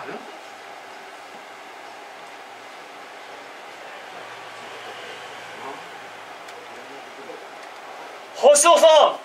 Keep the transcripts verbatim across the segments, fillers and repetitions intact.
あれ星野さん。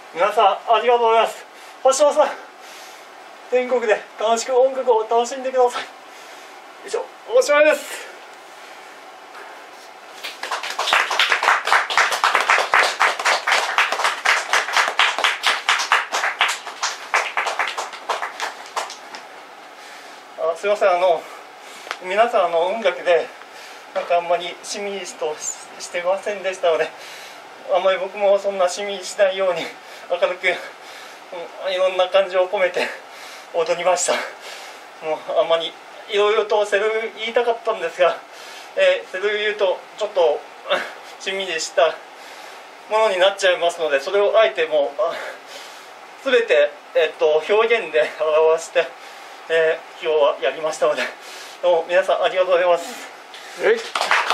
皆さんありがとうございます。星野さん、全国で楽しく音楽を楽しんでください。以上、おしまいです。あ、すいません、あの皆さんあの音楽でなんかあんまりしみりとしてませんでしたので、あんまり僕もそんなしみりしないように明るく、うん、いろんな感情を込めて踊りました。もうあんまりいろいろとセリフ言いたかったんですが、えー、セリフ言うとちょっとしみりしたものになっちゃいますので、それをあえてもう全て、えー、っと表現で表して、えー、今日はやりましたので、どうも皆さんありがとうございます。